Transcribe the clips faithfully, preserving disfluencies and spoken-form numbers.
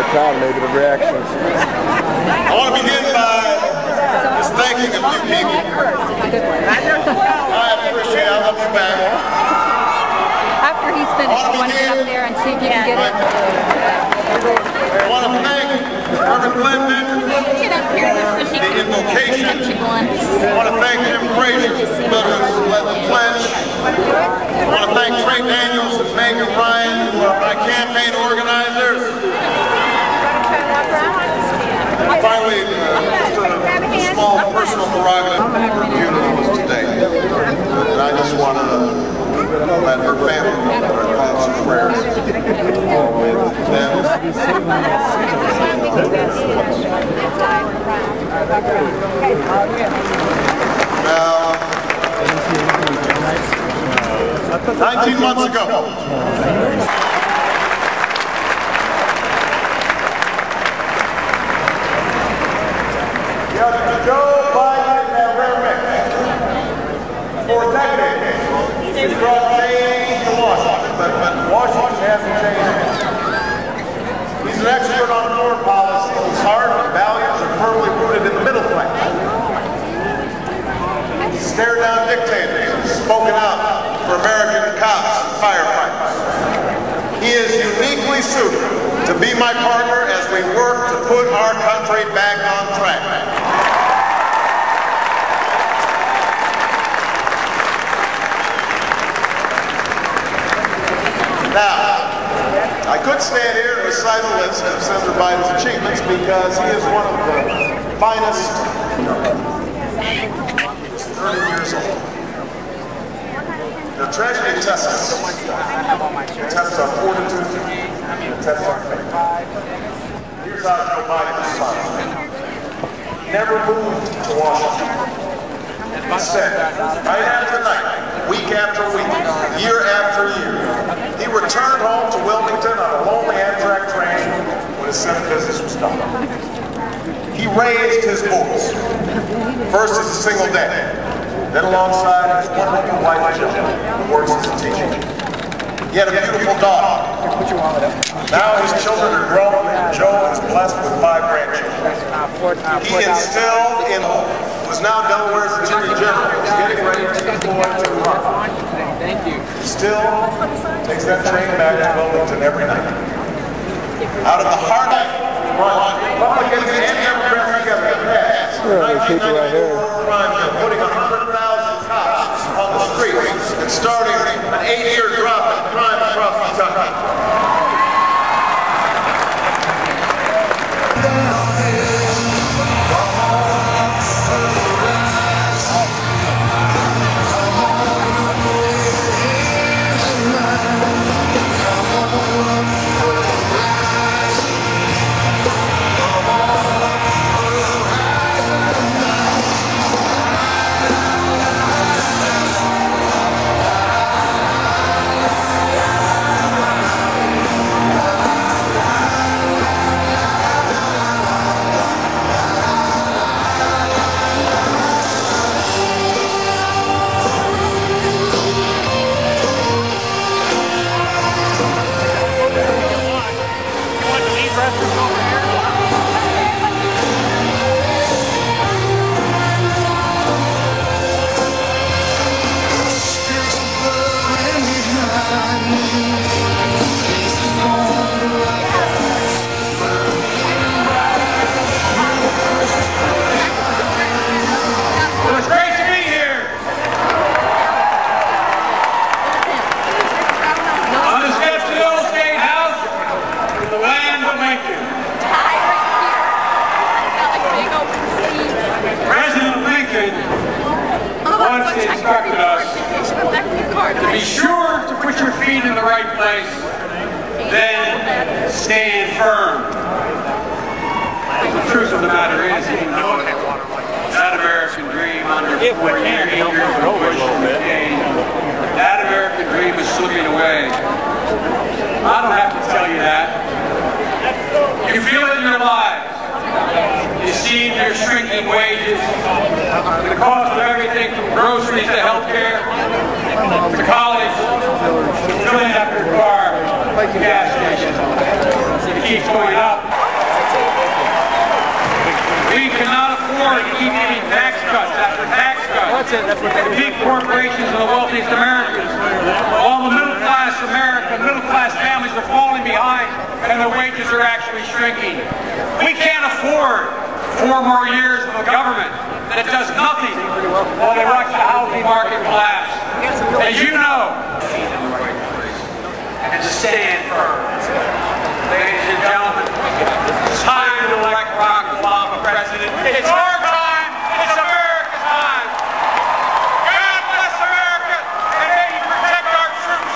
crowd, negative reactions. I want to begin by just thanking a few people. I appreciate it. I love you back. After he's finished, you want to get up there and see if you can get it. I want to thank Reverend Glenn Benton, the invocation. I want to thank Jim Frazier, who led the pledge. I want to thank Trey Daniels and Megan Ryan, who are my campaign organizers. Finally, uh, just a small personal prerogative for you today. And I just want to let her family know that our thoughts and prayers are with them. Now, nineteen months ago, Joe Biden and Reverend for decades, he's brought change to Washington, but, but Washington hasn't changed. He's an expert on foreign policy. His heart and values are firmly rooted in the middle class. He's stared down dictators and spoken out for American cops and firefighters. He is uniquely suited to be my partner as we work to put our country back on track. Now, I could stand here and recite a list of Senator Biden's achievements because he is one of the finest thirty years old. The tragedy tests us. It tests our fortitude. It tests our faith. Here's how Joe Biden responded. He never moved to Washington. Instead, night after night, week after week, year after year, he returned home to Wilmington on a lonely Amtrak train when his Senate business was done. He raised his voice, first as a single dad, then alongside his wonderful wife Jill, who works as a teacher. He had a beautiful daughter. Now his children are grown, and Joe is blessed with five grandchildren. He instilled in who is now Delaware's Attorney General, is getting ready to deploy to Iraq. He still takes that train back to Wilmington every night. Out of the heart of Republicans and Democrats together, nineteen ninety-four crime bill, putting one hundred thousand cops on the streets and starting an eight-year drop in crime across the country. Instructed us to be sure to put your feet in the right place, then stand firm. The truth of the matter is, that American dream under Bush McCain, that American dream is slipping away. I don't have to tell you that. You feel it in your lives. You see their shrinking wages, the cost of everything from groceries to health care, to college, to filling up your car, like the gas station. It keeps going up. afford to keep giving tax cuts after tax cuts. That's it. That's what the big corporations and the wealthiest Americans. While the middle class America, middle class families are falling behind and their wages are actually shrinking. We can't afford four more years of a government that does nothing while they watch the housing market collapse. As you know, and to stand firm. Ladies and gentlemen, it's time to elect Barack Obama president. It's our time. It's America's time. God bless America, and may you protect our troops.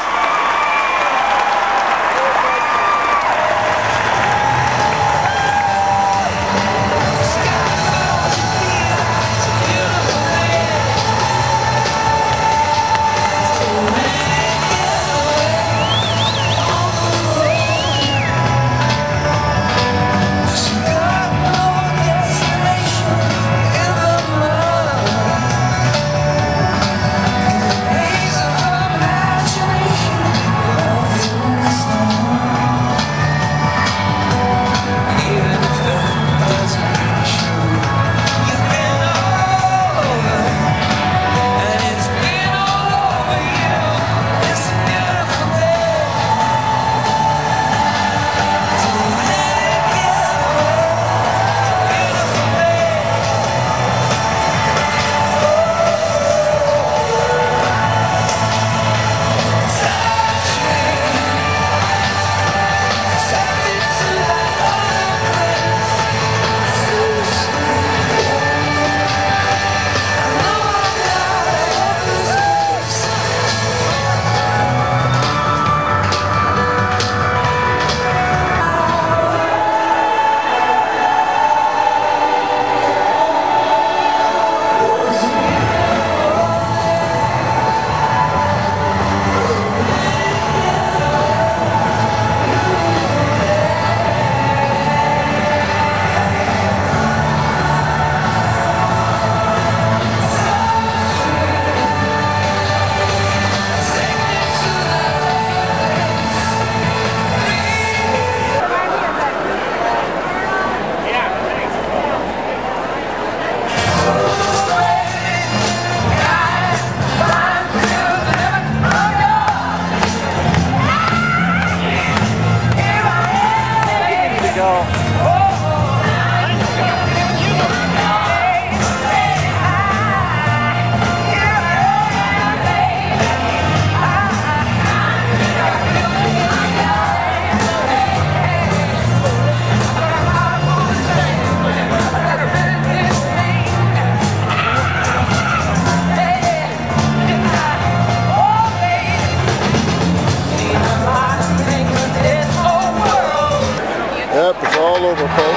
Yep, it's all over, folks.